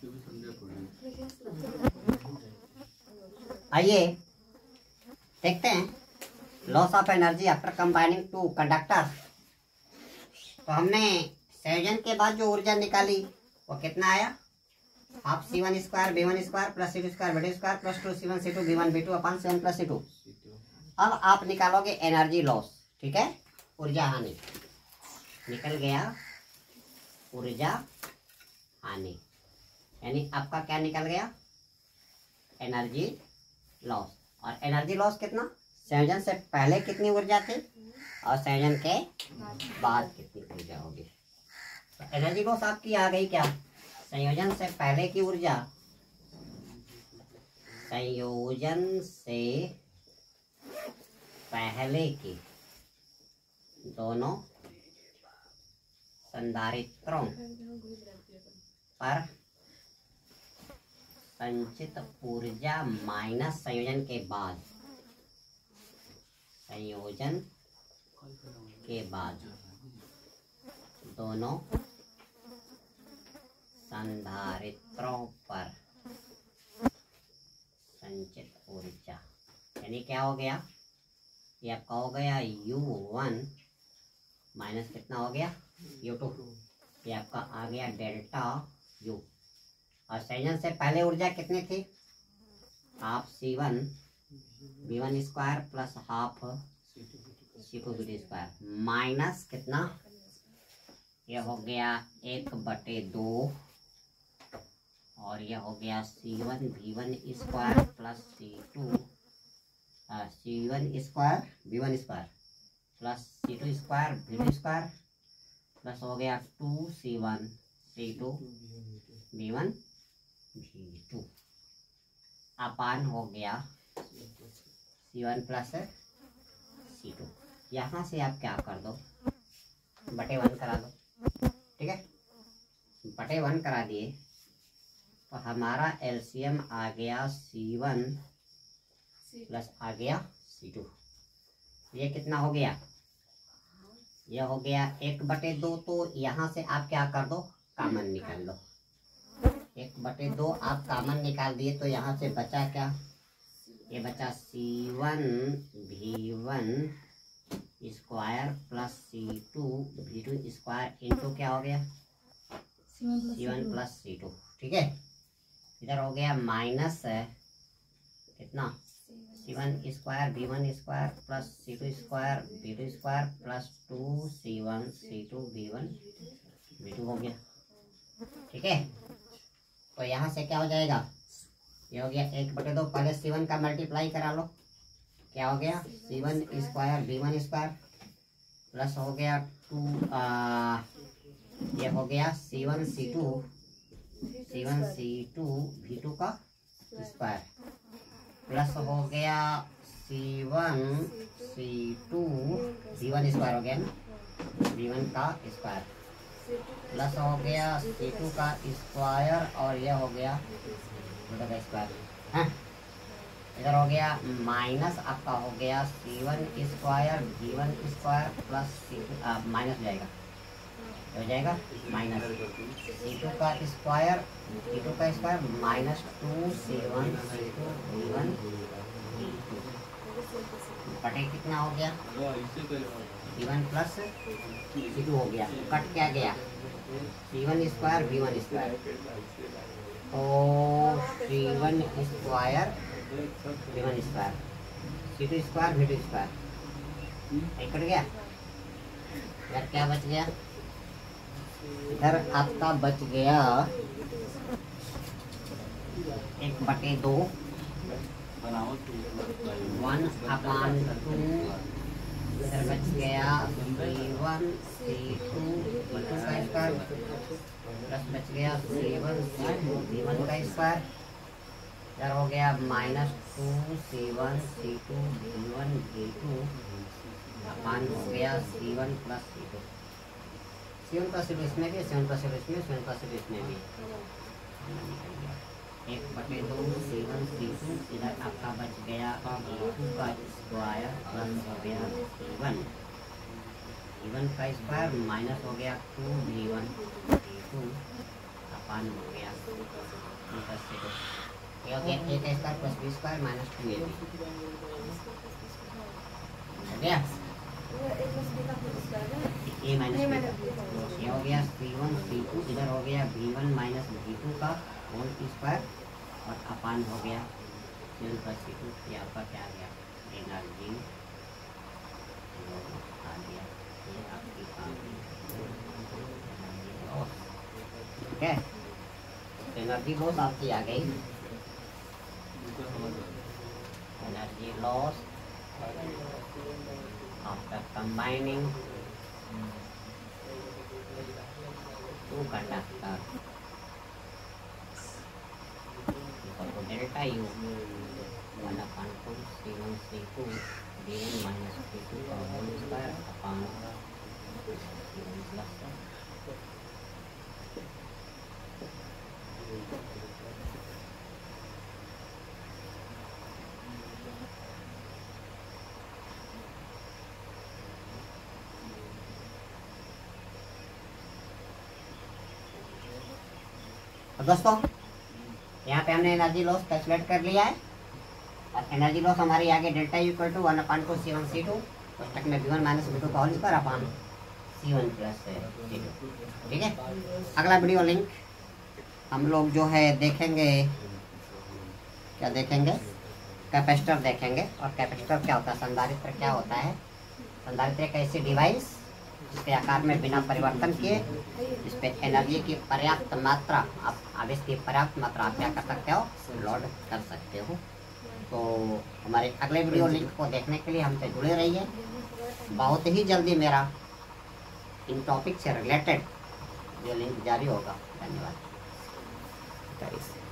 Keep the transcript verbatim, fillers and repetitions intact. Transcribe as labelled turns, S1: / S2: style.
S1: आइए देखते हैं loss of energy after combining two conductor. तो हमने संयोजन के बाद जो ऊर्जा निकाली वो कितना आया, half C one square B one square plus C two square B two square plus two C one C two B one B two upon seven plus C two. अब आप निकालोगे एनर्जी लॉस, ठीक है, ऊर्जा हानि निकल गया, ऊर्जा हानि, यानी आपका क्या निकल गया, एनर्जी लॉस। और एनर्जी लॉस कितना, संयोजन से पहले कितनी ऊर्जा थी और संयोजन के बाद कितनी ऊर्जा होगी। तो एनर्जी लॉस आपकी आ गई क्या, संयोजन से पहले की ऊर्जा, संयोजन से पहले की दोनों संधारित्रों पर संचित ऊर्जा माइनस संयोजन के बाद, संयोजन के बाद दोनों संधारित्रों पर संचित ऊर्जा, यानी क्या हो गया, ये आपका हो गया यू वन माइनस कितना हो गया यू टू, ये आपका आ गया डेल्टा यू। और संयोजन से पहले ऊर्जा कितनी थी, half C one B one square plus half C two B two square minus कितना, ये हो गया एक बटे दो और ये हो गया C one B one square plus C two C one square B one square plus C two square B two square plus हो गया two C one C two B one B two upon हो गया C one plus C two. यहाँ से आप क्या कर दो, बटे वन करा दो, ठीक है, बटे वन करा दिए तो हमारा एलसीएम आ गया सी वन प्लस आ गया सी टू। ये कितना हो गया, यह हो गया एक बटे दो, तो यहाँ से आप क्या कर दो, कामन निकाल लो, एक बटे दो आप कामन निकाल दिए तो यहाँ से बचा क्या, ये बचा C one B one square plus C two B two square into क्या हो गया C one plus C two, ठीक है। इधर हो गया माइनस कितना C one square B one square plus C two square B two square plus two C one C two B one B two हो गया, ठीक है। तो यहाँ से क्या हो जाएगा, ये हो गया एक बटे दो, पहले सी वन का मल्टीप्लाई करा लो, क्या हो गया C one square B one square plus हो गया टू ये हो गया C one C two C one C two B two का स्क्वायर प्लस हो गया C one C two B one square हो गया ना, बी वन का स्क्वायर प्लस हो गया सी टू का स्क्वायर और यह हो गया बी का स्क्वायर है। इधर हो गया माइनस आपका हो गया C one square B one square plus C two minus हो जाएगा हो जाएगा माइनस सी टू का स्क्वायर सी टू का square minus two C one C two B one B two बटे कितना हो गया C one plus C two हो गया, कट क्या गया C one square B one square, तो C one square B one square C two square B two square cut गया। इधर क्या बच गया, इधर आपका बच गया एक बटे दो वन अपान टू, इधर बच गया C one C two B two का स्क्वायर प्लस बच गया C one C two B one का स्क्वायर, इधर हो गया minus two C one C two B one B two upon हो गया C one plus C two, C one plus C two इसमें भी, C one plus C two इसमें, C one plus C two इसमें भी, एक बटे दो सी वन सी टू, इधर आपका बच गया बी टू का स्क्वायर प्लस हो गया सी वन बी वन का स्क्वायर माइनस हो गया two B one B two upon हो गया वी प्लस सी टू। ये हो गया ए का square plus B square minus two A B हो गया ए माइनस बी। ये हो गया सी वन सी टू, इधर हो गया B one minus B two का होल स्क्वायर और अपान हो गया C one plus C two. ये आपका क्या आ गया एनर्जी आ गया। ये आपकी ठीक है, एनर्जी लॉस आपकी आ गई। Energy loss after combining two conductor delta U one upon two C one C two D one minus D two का whole square upon C one plus तो दोस्तों यहाँ पे हमने एनर्जी लॉस कैलकुलेट कर लिया है और एनर्जी लॉस हमारी आगे delta equal to one upon two C one C two पुस्तक में B one minus B two का whole square upon C one plus C two. ठीक है, अगला वीडियो लिंक हम लोग जो है देखेंगे, क्या देखेंगे, कैपेसिटर देखेंगे। और कैपेसिटर क्या होता है, संधारित्र क्या होता है। संधारित्र एक ऐसी डिवाइस जिसके आकार में बिना परिवर्तन किए जिस पे एनर्जी की पर्याप्त मात्रा, आप आवेश की पर्याप्त मात्रा आप क्या कर सकते हो, लोड कर सकते हो। तो हमारे अगले वीडियो लिंक को देखने के लिए हमसे जुड़े रहिए। बहुत ही जल्दी मेरा इन टॉपिक से रिलेटेड जो लिंक जारी होगा। धन्यवाद।